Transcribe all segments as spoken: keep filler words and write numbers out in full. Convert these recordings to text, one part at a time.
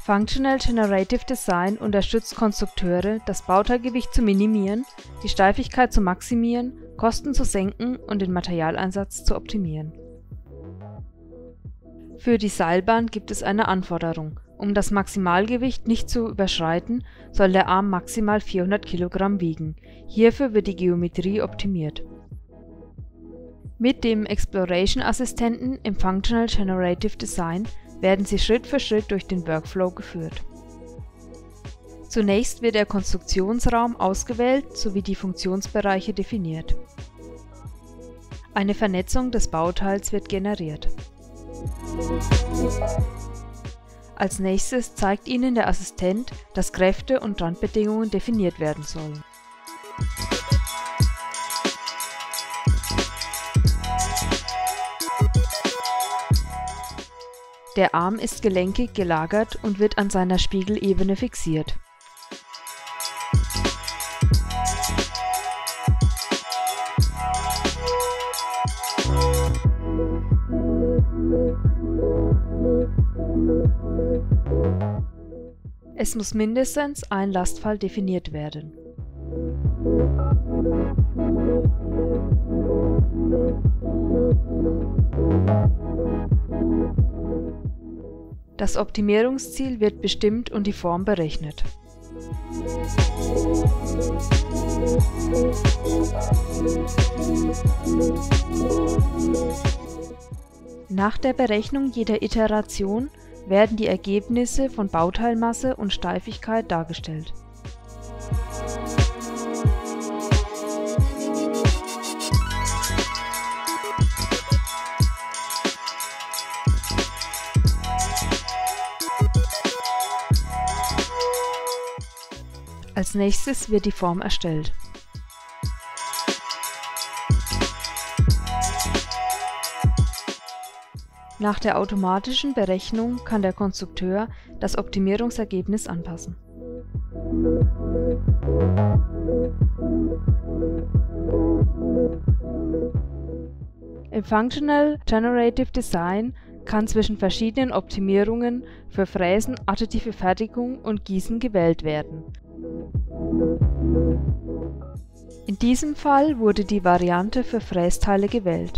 Functional Generative Design unterstützt Konstrukteure, das Bauteilgewicht zu minimieren, die Steifigkeit zu maximieren, Kosten zu senken und den Materialeinsatz zu optimieren. Für die Seilbahn gibt es eine Anforderung: Um das Maximalgewicht nicht zu überschreiten, soll der Arm maximal vierhundert Kilogramm wiegen. Hierfür wird die Geometrie optimiert. Mit dem Exploration-Assistenten im Functional Generative Design werden Sie Schritt für Schritt durch den Workflow geführt. Zunächst wird der Konstruktionsraum ausgewählt sowie die Funktionsbereiche definiert. Eine Vernetzung des Bauteils wird generiert. Als nächstes zeigt Ihnen der Assistent, dass Kräfte und Randbedingungen definiert werden sollen. Der Arm ist gelenkig gelagert und wird an seiner Spiegelebene fixiert. Es muss mindestens ein Lastfall definiert werden. Das Optimierungsziel wird bestimmt und die Form berechnet. Nach der Berechnung jeder Iteration werden die Ergebnisse von Bauteilmasse und Steifigkeit dargestellt. Als nächstes wird die Form erstellt. Nach der automatischen Berechnung kann der Konstrukteur das Optimierungsergebnis anpassen. Im Functional Generative Design kann zwischen verschiedenen Optimierungen für Fräsen, additive Fertigung und Gießen gewählt werden. In diesem Fall wurde die Variante für Frästeile gewählt.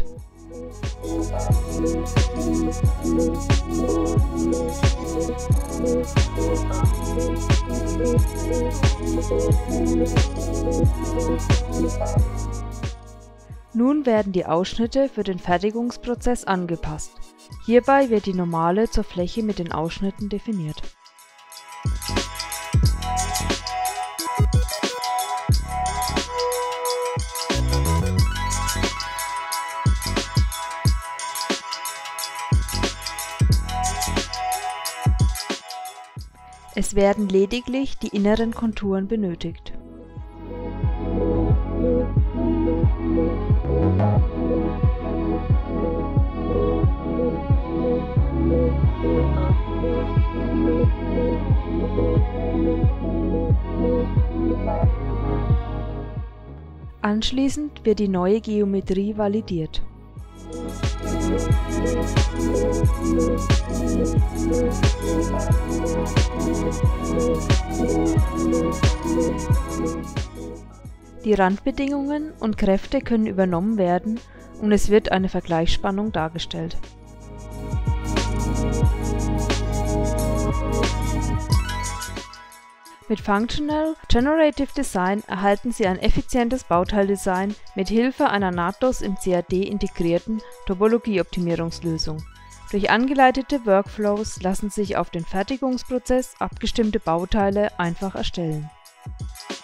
Nun werden die Ausschnitte für den Fertigungsprozess angepasst. Hierbei wird die Normale zur Fläche mit den Ausschnitten definiert. Es werden lediglich die inneren Konturen benötigt. Anschließend wird die neue Geometrie validiert. Die Randbedingungen und Kräfte können übernommen werden und es wird eine Vergleichsspannung dargestellt. Mit Functional Generative Design erhalten Sie ein effizientes Bauteildesign mit Hilfe einer nahtlos im C A D integrierten Topologie-Optimierungslösung. Durch angeleitete Workflows lassen sich auf den Fertigungsprozess abgestimmte Bauteile einfach erstellen.